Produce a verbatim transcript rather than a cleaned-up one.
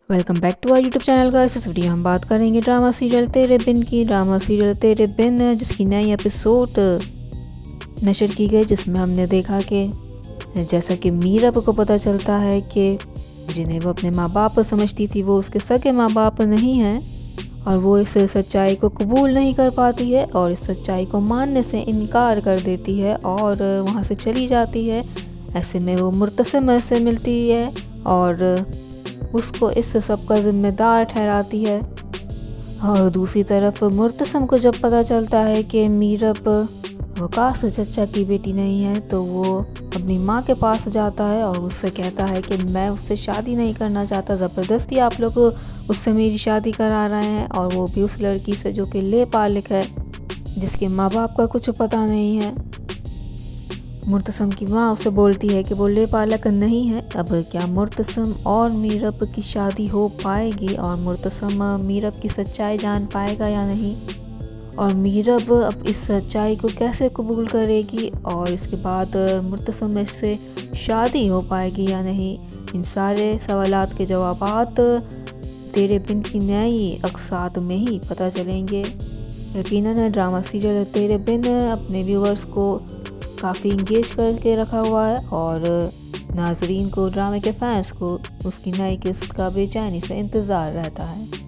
Welcome back to our YouTube channel का। इस video हम बात करेंगे ड्रामा सीरियल तेरे बिन की। ड्रामा सीरियल तेरे बिन जिसकी नई एपिसोड नशर की गई, जिसमें हमने देखा कि जैसा कि मीरब को पता चलता है कि जिन्हें वो अपने माँ बाप समझती थी वो उसके सगे माँ बाप नहीं हैं, और वो इस सच्चाई को कबूल नहीं कर पाती है और इस सच्चाई को मानने से इनकार कर देती है और वहाँ से चली जाती है। ऐसे में वो मुर्तसिम से मिलती है और उसको इस सब का जिम्मेदार ठहराती है। और दूसरी तरफ मुर्तसिम को जब पता चलता है कि मीरब वकास चचा की बेटी नहीं है, तो वो अपनी माँ के पास जाता है और उससे कहता है कि मैं उससे शादी नहीं करना चाहता, ज़बरदस्ती आप लोग उससे मेरी शादी करा रहे हैं, और वो भी उस लड़की से जो कि लेपालिक है, जिसके माँ बाप का कुछ पता नहीं है। मुर्तसिम की माँ उसे बोलती है कि वो लेपालक नहीं है। अब क्या मुर्तसिम और मीरब की शादी हो पाएगी और मुर्तसिम मीरब की सच्चाई जान पाएगा या नहीं, और मीरब अब इस सच्चाई को कैसे कबूल करेगी, और इसके बाद मुर्तसिम से शादी हो पाएगी या नहीं, इन सारे सवालात के जवाबात तेरे बिन की नई अक़सात में ही पता चलेंगे। यकीनन ड्रामा सीरियल तेरे बिन अपने व्यूवर्स को काफ़ी इंगेज करके रखा हुआ है और नाजरीन को, ड्रामे के फैंस को उसकी नई किस्त का बेचैनी से इंतज़ार रहता है।